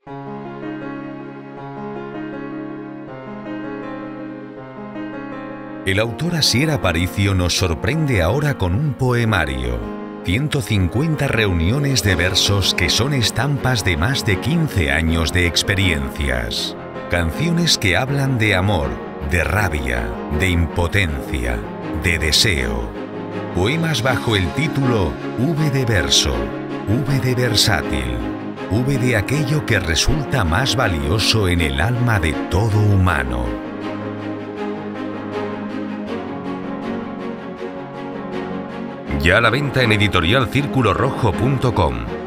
El autor Asier Aparicio nos sorprende ahora con un poemario. 150 reuniones de versos que son estampas de más de 15 años de experiencias. Canciones que hablan de amor, de rabia, de impotencia, de deseo. Poemas bajo el título V de verso, V de versátil, V de aquello que resulta más valioso en el alma de todo humano. Ya a la venta en editorialcirculorrojo.com.